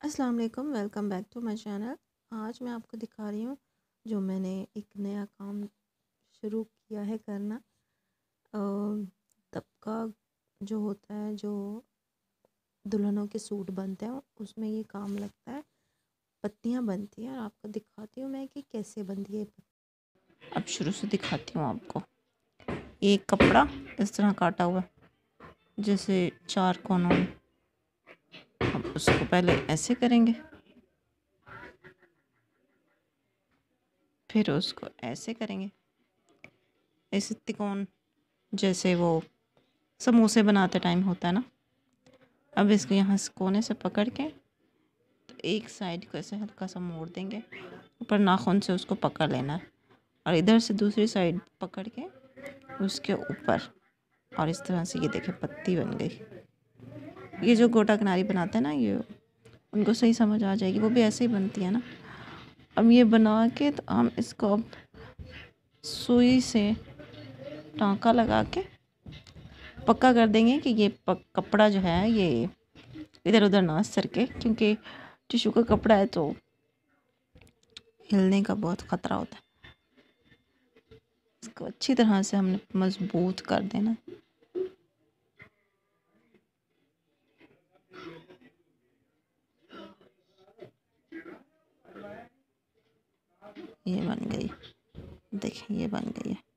अस्सलाम वालेकुम, welcome back to my channel. आज मैं आपको दिखा रही हूँ जो मैंने एक नया काम शुरू किया है करना। तबका जो होता है, जो दुल्हनों के सूट बनते हैं उसमें ये काम लगता है। पत्तियाँ बनती हैं और आपको दिखाती हूँ मैं कि कैसे बनती है। अब शुरू से दिखाती हूँ आपको। एक कपड़ा इस तरह काटा हुआ जैसे 4 कोनों में। अब उसको पहले ऐसे करेंगे, फिर उसको ऐसे करेंगे, ऐसे तिकोन जैसे वो समोसे बनाते टाइम होता है ना। अब इसको यहाँ से कोने से पकड़ के तो एक साइड को ऐसे हल्का सा मोड़ देंगे, ऊपर नाखून से उसको पकड़ लेना है और इधर से दूसरी साइड पकड़ के उसके ऊपर, और इस तरह से ये देखें पत्ती बन गई। ये जो गोटा किनारी बनाते हैं ना, ये उनको सही समझ आ जाएगी, वो भी ऐसे ही बनती है ना। अब ये बना के तो हम इसको अब सुई से टाँका लगा के पक्का कर देंगे कि ये कपड़ा जो है ये इधर उधर ना सरके, क्योंकि टिश्यू का कपड़ा है तो हिलने का बहुत ख़तरा होता है। इसको अच्छी तरह से हमने मजबूत कर देना। ये बन गई, देखिए ये बन गई है।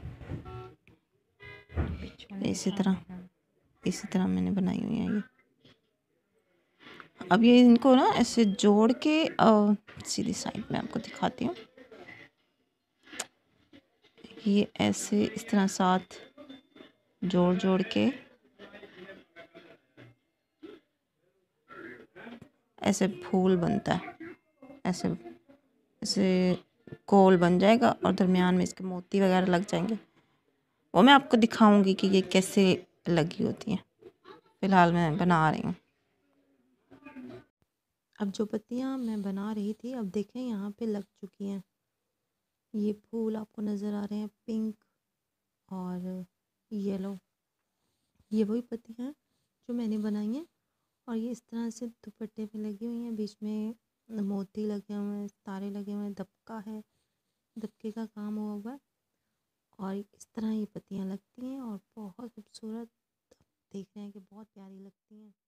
इसी तरह मैंने बनाई हुई है ये। अब ये इनको ना ऐसे जोड़ के सीधी साइड में आपको दिखाती हूँ। ये ऐसे इस तरह साथ जोड़ जोड़ के ऐसे फूल बनता है, ऐसे ऐसे गोल बन जाएगा और दरमियान में इसके मोती वगैरह लग जाएंगे। वो मैं आपको दिखाऊंगी कि ये कैसे लगी होती हैं। फ़िलहाल मैं बना रही हूँ। अब जो पत्तियाँ मैं बना रही थी, अब देखें यहाँ पे लग चुकी हैं। ये फूल आपको नज़र आ रहे हैं, पिंक और येलो। ये वही पत्तियाँ हैं जो मैंने बनाई हैं और ये इस तरह से दुपट्टे पे लगी हुई हैं। बीच में मोती लगे हुए हैं, तारे लगे हुए हैं, दबका है, दबके का काम हुआ है और इस तरह ये पत्तियाँ लगती हैं और बहुत खूबसूरत। देख रहे हैं कि बहुत प्यारी लगती हैं।